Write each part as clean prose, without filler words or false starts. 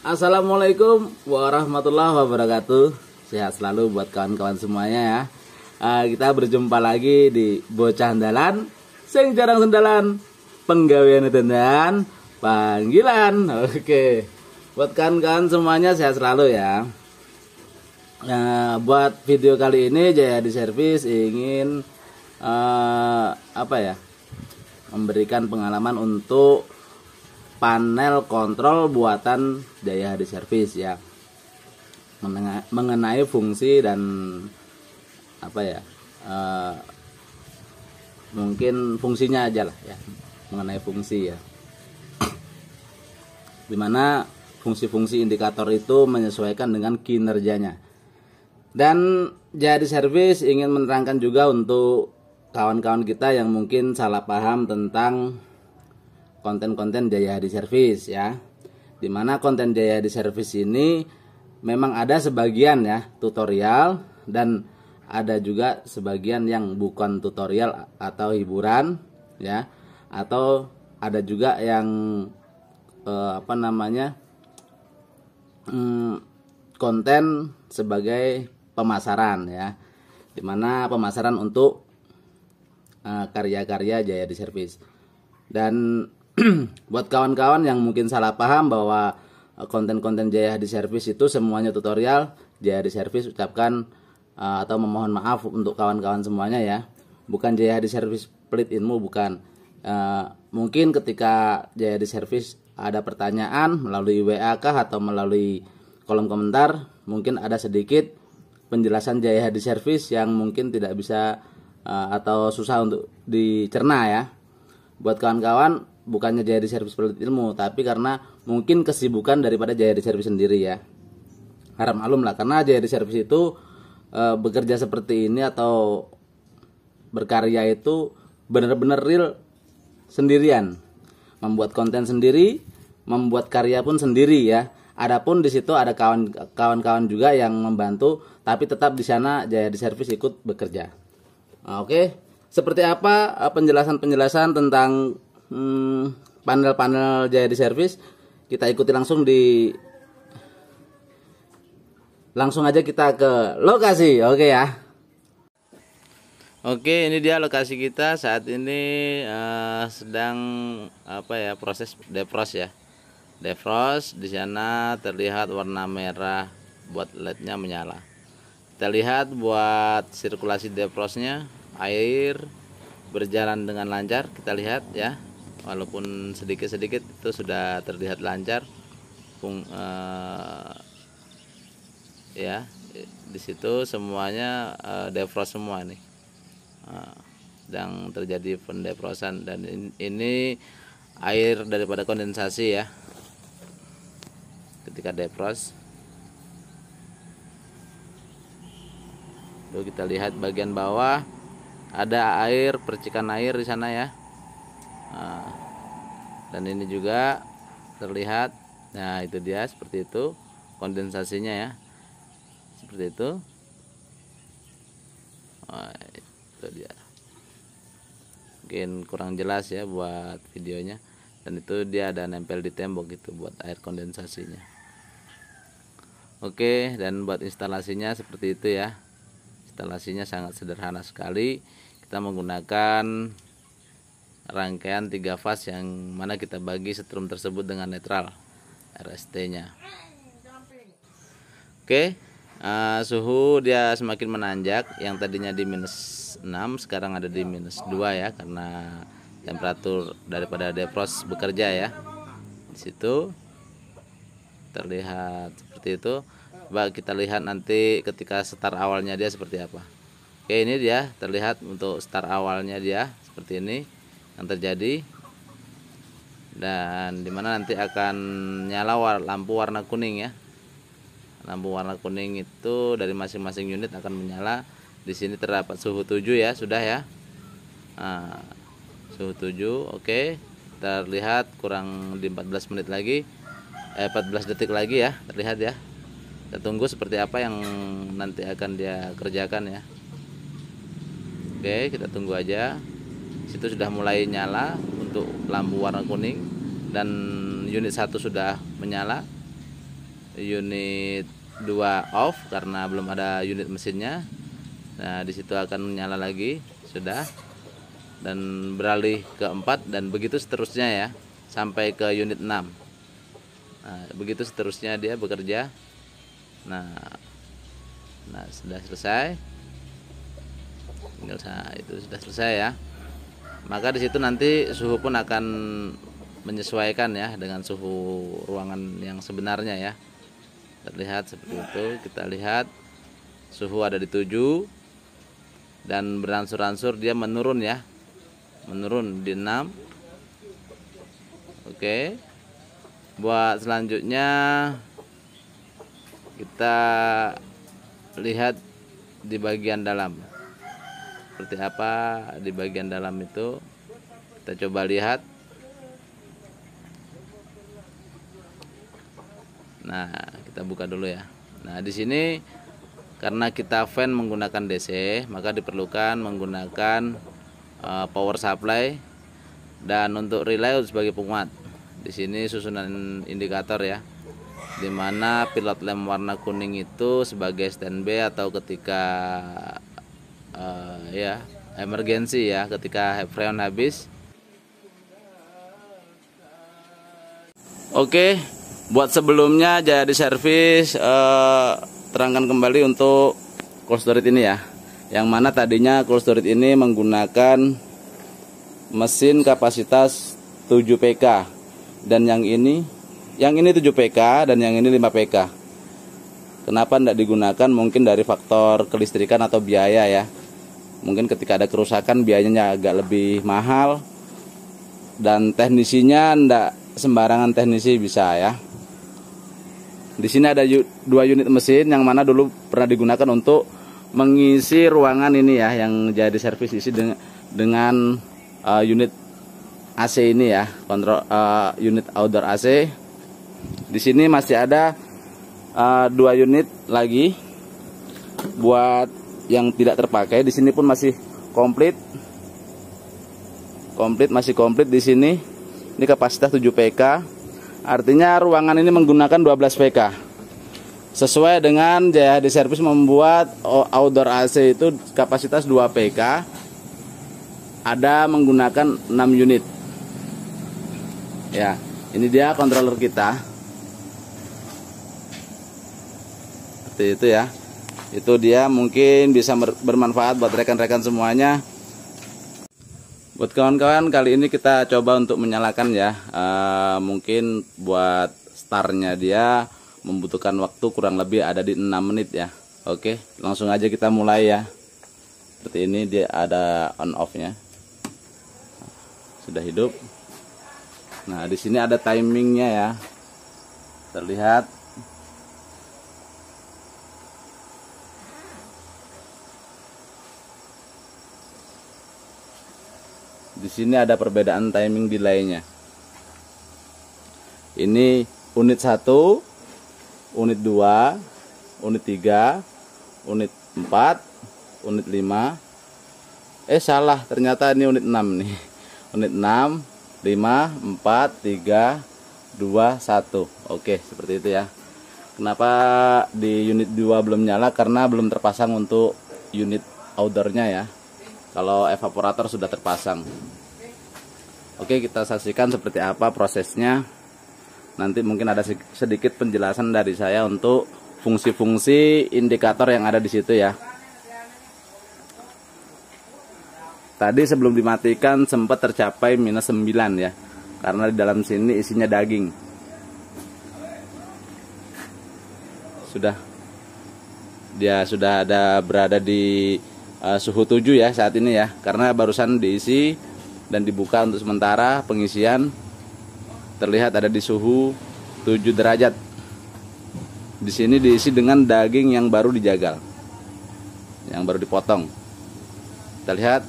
Assalamualaikum warahmatullahi wabarakatuh. Sehat selalu buat kawan-kawan semuanya ya. Kita berjumpa lagi di Bocah Andalan sing jarang sendalan, penggawean dan panggilan. Oke, buat kawan-kawan semuanya sehat selalu ya. Buat video kali ini Jayahadi Servis ingin memberikan pengalaman untuk panel kontrol buatan Jayahadi Servis ya, mengenai fungsi dan mungkin fungsinya aja lah ya, mengenai fungsi ya, dimana fungsi-fungsi indikator itu menyesuaikan dengan kinerjanya. Dan Jayahadi Servis ingin menerangkan juga untuk kawan-kawan kita yang mungkin salah paham tentang konten-konten Jayahadi Servis ya, dimana konten Jayahadi Servis ini memang ada sebagian ya tutorial dan ada juga sebagian yang bukan tutorial atau hiburan ya, atau ada juga yang konten sebagai pemasaran ya, dimana pemasaran untuk karya-karya Jayahadi Servis. Dan buat kawan-kawan yang mungkin salah paham bahwa konten-konten Jayahadi Servis itu semuanya tutorial, Jayahadi Servis ucapkan atau memohon maaf untuk kawan-kawan semuanya ya. Bukan Jayahadi Servis pelit ilmu, bukan. Mungkin ketika Jayahadi Servis ada pertanyaan melalui WA kah atau melalui kolom komentar, mungkin ada sedikit penjelasan Jayahadi Servis yang mungkin tidak bisa atau susah untuk dicerna ya. Buat kawan-kawan, bukannya Jayahadi Servis pelit ilmu, tapi karena mungkin kesibukan daripada Jayahadi Servis sendiri ya. Harap maklum lah, karena Jayahadi Servis itu bekerja seperti ini atau berkarya itu benar-benar real sendirian, membuat konten sendiri, membuat karya pun sendiri ya. Adapun di situ ada kawan-kawan juga yang membantu, tapi tetap di sana Jayahadi Servis ikut bekerja. Oke, seperti apa penjelasan-penjelasan tentang panel-panel Jayahadi Servis? Kita ikuti langsung aja kita ke lokasi. Oke ya. Oke, ini dia lokasi kita saat ini sedang proses defrost ya. Defrost, di sana terlihat warna merah buat LED-nya menyala. Kita lihat buat sirkulasi defrostnya, air berjalan dengan lancar, kita lihat ya. Walaupun sedikit-sedikit itu sudah terlihat lancar. Ya, di situ semuanya defrost semua nih. Sedang terjadi pendefrosan, dan ini air daripada kondensasi ya. Ketika defrost, lalu kita lihat bagian bawah ada air, percikan air di sana ya. Dan ini juga terlihat. Nah, itu dia, seperti itu kondensasinya ya, seperti itu. Itu dia, mungkin kurang jelas ya buat videonya. Dan itu dia ada nempel di tembok gitu buat air kondensasinya. Oke, dan buat instalasinya seperti itu ya. Instalasinya sangat sederhana sekali. Kita menggunakan rangkaian 3 fase yang mana kita bagi setrum tersebut dengan netral RST-nya. Oke, suhu dia semakin menanjak, yang tadinya di -6 sekarang ada di -2 ya, karena temperatur daripada defrost bekerja ya. Di situ terlihat seperti itu. Coba kita lihat nanti ketika start awalnya dia seperti apa. Oke, ini dia terlihat untuk start awalnya dia seperti ini yang terjadi, dan dimana nanti akan nyala lampu warna kuning ya. Lampu warna kuning itu dari masing-masing unit akan menyala. Di sini terdapat suhu 7 ya, sudah ya. Suhu 7. Oke, terlihat kurang di 14 menit lagi, 14 detik lagi ya, terlihat ya. Kita tunggu seperti apa yang nanti akan dia kerjakan ya. Oke, kita tunggu aja. Situ sudah mulai nyala untuk lampu warna kuning, dan unit 1 sudah menyala. unit 2 off karena belum ada unit mesinnya. Nah, di situ akan menyala lagi, sudah. Dan beralih ke 4 dan begitu seterusnya ya, sampai ke unit 6. Nah, begitu seterusnya dia bekerja. Nah, sudah selesai. Tinggal itu sudah selesai ya. Maka di situ nanti suhu pun akan menyesuaikan ya dengan suhu ruangan yang sebenarnya ya. Terlihat seperti itu. Kita lihat suhu ada di 7 dan beransur-ansur dia menurun ya. Menurun di 6. Oke. Buat selanjutnya kita lihat di bagian dalam. Seperti apa di bagian dalam itu, kita coba lihat. Nah, kita buka dulu ya. Nah, di sini karena kita fan menggunakan DC, maka diperlukan menggunakan power supply dan untuk relay sebagai penguat. Di sini susunan indikator ya, dimana pilot lamp warna kuning itu sebagai standby atau ketika ya emergency ya, ketika freon habis. Oke, buat sebelumnya jadi servis terangkan kembali untuk cold storage ini ya, yang mana tadinya cold storage ini menggunakan mesin kapasitas 7 PK dan yang ini 7 PK dan yang ini 5 PK. Kenapa tidak digunakan? Mungkin dari faktor kelistrikan atau biaya ya. Mungkin ketika ada kerusakan biayanya agak lebih mahal dan teknisinya tidak sembarangan teknisi bisa ya. Di sini ada 2 unit mesin yang mana dulu pernah digunakan untuk mengisi ruangan ini ya, yang jadi servis isi dengan unit AC ini ya, kontrol unit outdoor AC. Di sini masih ada 2 unit lagi buat yang tidak terpakai. Di sini pun masih komplit, masih komplit di sini. Ini kapasitas 7 PK. Artinya ruangan ini menggunakan 12 PK. Sesuai dengan JHD Service membuat outdoor AC itu kapasitas 2 PK. Ada menggunakan 6 unit. Ya, ini dia controller kita. Seperti itu ya. Itu dia, mungkin bisa bermanfaat buat rekan-rekan semuanya. Buat kawan-kawan, kali ini kita coba untuk menyalakan ya. Mungkin buat startnya dia membutuhkan waktu kurang lebih ada di 6 menit ya. Oke, langsung aja kita mulai ya. Seperti ini dia ada on off-nya. Sudah hidup. Nah, di sini ada timingnya ya. Terlihat. Di sini ada perbedaan timing delay-nya. Ini unit 1, unit 2, unit 3, unit 4, unit 5. Salah, ternyata ini unit 6 nih. Unit 6, 5, 4, 3, 2, 1. Oke, seperti itu ya. Kenapa di unit 2 belum nyala? Karena belum terpasang untuk unit outdoor-nya ya. Kalau evaporator sudah terpasang. Oke, kita saksikan seperti apa prosesnya. Nanti mungkin ada sedikit penjelasan dari saya untuk fungsi-fungsi indikator yang ada di situ ya. Tadi sebelum dimatikan sempat tercapai minus 9 ya. Karena di dalam sini isinya daging. Dia sudah ada berada di suhu 7 ya saat ini ya, karena barusan diisi dan dibuka untuk sementara pengisian. Terlihat ada di suhu 7 derajat. Di sini diisi dengan daging yang baru dijagal, yang baru dipotong. Kita lihat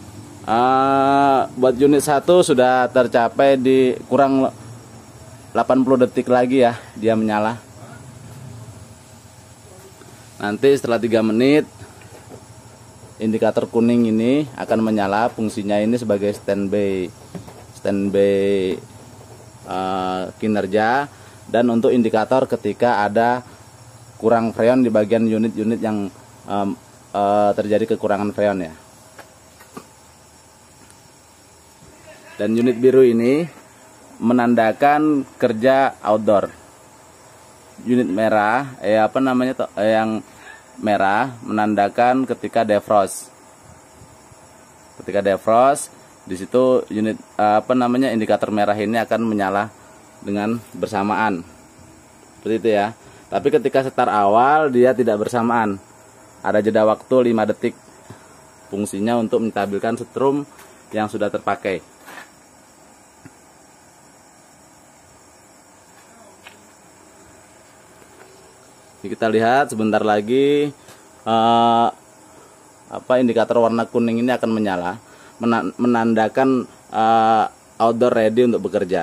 buat unit 1 sudah tercapai di kurang 80 detik lagi ya dia menyala. Nanti setelah 3 menit indikator kuning ini akan menyala. Fungsinya ini sebagai standby kinerja. dan untuk indikator ketika ada kurang freon di bagian unit-unit yang terjadi kekurangan freon ya. Dan unit biru ini menandakan kerja outdoor. Unit merah, yang merah menandakan ketika defrost. Ketika defrost, di situ unit indikator merah ini akan menyala dengan bersamaan. Seperti itu ya. Tapi ketika start awal dia tidak bersamaan. Ada jeda waktu 5 detik. Fungsinya untuk menstabilkan setrum yang sudah terpakai. Jadi kita lihat sebentar lagi indikator warna kuning ini akan menyala, menandakan outdoor ready untuk bekerja.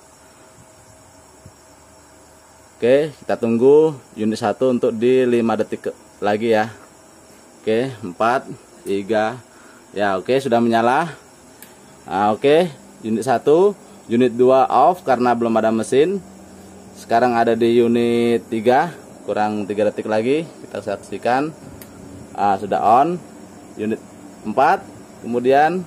Oke, kita tunggu unit 1 untuk di 5 detik lagi ya. Oke, 4, 3, ya oke sudah menyala. Oke, unit 1, unit 2 off karena belum ada mesin. Sekarang ada di unit 3, kurang 3 detik lagi kita saksikan. Sudah on. Unit 4 kemudian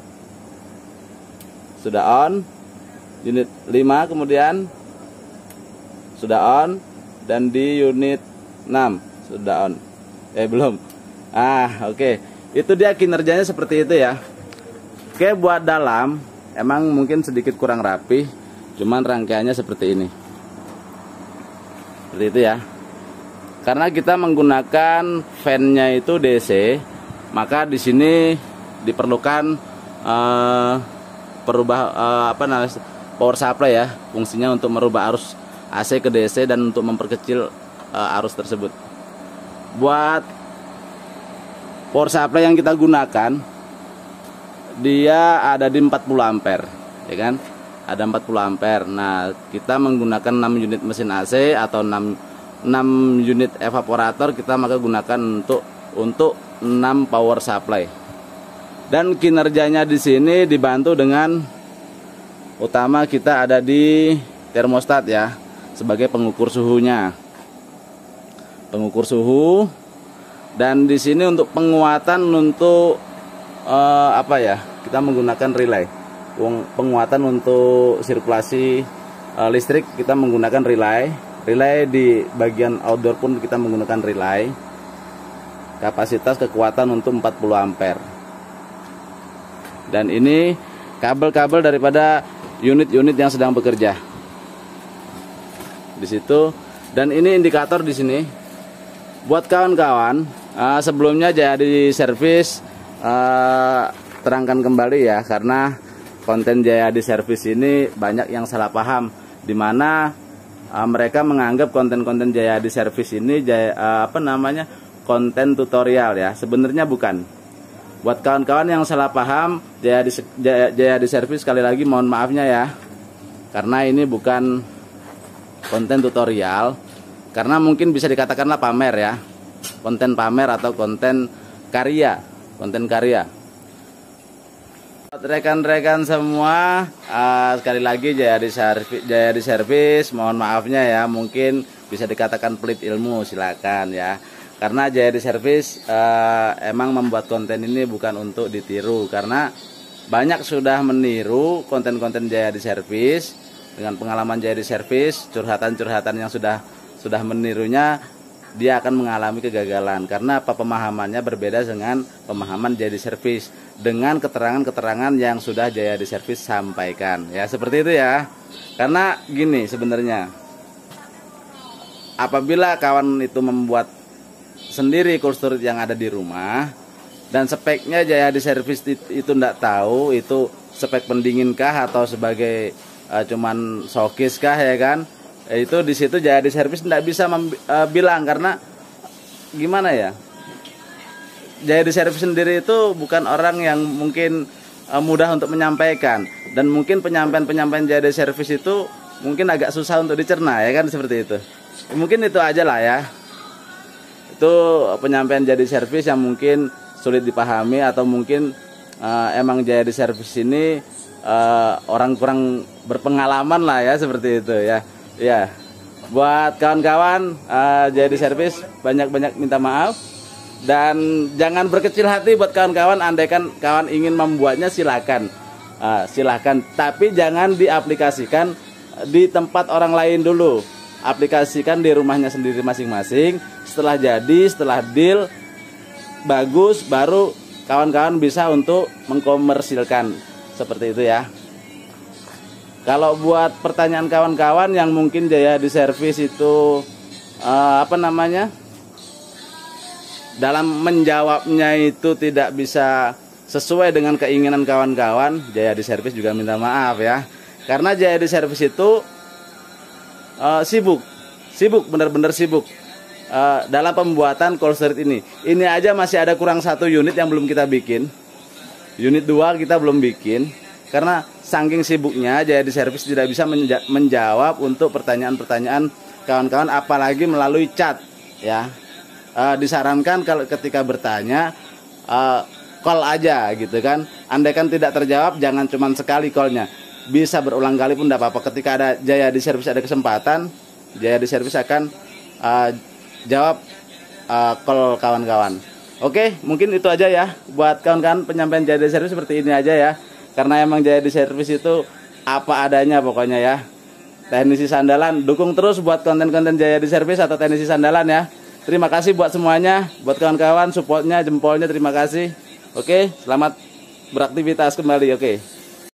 sudah on. Unit 5 kemudian sudah on, dan di unit 6 sudah on. Belum. Oke. Itu dia kinerjanya seperti itu ya. Oke, buat dalam emang mungkin sedikit kurang rapi, cuman rangkaiannya seperti ini. Seperti itu ya. Karena kita menggunakan fan-nya itu DC, maka di sini diperlukan power supply ya, fungsinya untuk merubah arus AC ke DC dan untuk memperkecil arus tersebut. Buat power supply yang kita gunakan, dia ada di 40 ampere, ya kan? Ada 40 ampere. Nah, kita menggunakan 6 unit mesin AC atau 6 unit evaporator, kita maka gunakan untuk 6 power supply. Dan kinerjanya di sini dibantu dengan utama kita ada di termostat ya, sebagai pengukur suhunya. Pengukur suhu. Dan di sini untuk penguatan untuk kita menggunakan relay. Penguatan untuk sirkulasi listrik kita menggunakan relay. Relay di bagian outdoor pun kita menggunakan relay. Kapasitas kekuatan untuk 40 ampere. Dan ini kabel-kabel daripada unit-unit yang sedang bekerja. Di situ, dan ini indikator di sini. Buat kawan-kawan, sebelumnya Jayadi Service terangkan kembali ya, karena konten Jayadi Service ini banyak yang salah paham, di mana mereka menganggap konten-konten Jayadi Service ini konten tutorial ya. Sebenarnya bukan. Buat kawan-kawan yang salah paham, Jayadi Service sekali lagi mohon maafnya ya, karena ini bukan konten tutorial, karena mungkin bisa dikatakanlah pamer ya, konten pamer atau konten karya. Rekan-rekan semua, sekali lagi Jayadi Service mohon maafnya ya, mungkin bisa dikatakan pelit ilmu, silakan ya. Karena Jayadi Service emang membuat konten ini bukan untuk ditiru, karena banyak sudah meniru konten-konten Jayadi Service. Dengan pengalaman Jayadi Service, curhatan-curhatan yang sudah menirunya, dia akan mengalami kegagalan. Karena pemahamannya berbeda dengan pemahaman Jayadi Service, dengan keterangan-keterangan yang sudah Jayadi Service sampaikan. Ya, seperti itu ya. Karena gini sebenarnya, apabila kawan itu membuat sendiri cold yang ada di rumah, dan speknya Jayadi Service itu tidak tahu itu spek pendingin kah atau sebagai cuman showcase kah, ya kan? Itu di situ Jayadi Service tidak bisa bilang, karena gimana ya? Jayadi Service sendiri itu bukan orang yang mungkin mudah untuk menyampaikan, dan mungkin penyampaian Jayadi Service itu mungkin agak susah untuk dicerna, ya kan, seperti itu. Mungkin itu aja lah ya. Itu penyampaian Jayadi Service yang mungkin sulit dipahami, atau mungkin emang Jayadi Service ini orang kurang berpengalaman lah ya, seperti itu ya. Ya. Buat kawan-kawan jadi servis banyak-banyak minta maaf, dan jangan berkecil hati buat kawan-kawan. Andaikan kawan ingin membuatnya silakan, silakan, tapi jangan diaplikasikan di tempat orang lain dulu. Aplikasikan di rumahnya sendiri masing-masing. Setelah jadi, setelah deal bagus, baru kawan-kawan bisa untuk mengkomersilkan, seperti itu ya. Kalau buat pertanyaan kawan-kawan yang mungkin Jaya di servis itu dalam menjawabnya itu tidak bisa sesuai dengan keinginan kawan-kawan, Jaya di servis juga minta maaf ya. Karena Jaya di servis itu sibuk, benar-benar sibuk dalam pembuatan call street ini. Ini aja masih ada kurang 1 unit yang belum kita bikin. Unit 2 kita belum bikin. Karena saking sibuknya Jaya di servis tidak bisa menjawab untuk pertanyaan-pertanyaan kawan-kawan, apalagi melalui chat ya. Disarankan kalau ketika bertanya call aja gitu kan. Andaikan tidak terjawab, jangan cuma sekali callnya, bisa berulang kali pun tidak apa-apa. Ketika ada Jaya di servis ada kesempatan, Jaya di servis akan jawab call kawan-kawan. Oke, mungkin itu aja ya buat kawan-kawan, penyampaian Jaya di servis seperti ini aja ya. Karena emang Jaya di servis itu apa adanya pokoknya ya. Teknisi sandalan, dukung terus buat konten-konten Jaya di servis atau teknisi sandalan ya. Terima kasih buat semuanya, buat kawan-kawan supportnya, jempolnya, terima kasih. Oke, selamat beraktivitas kembali. Oke.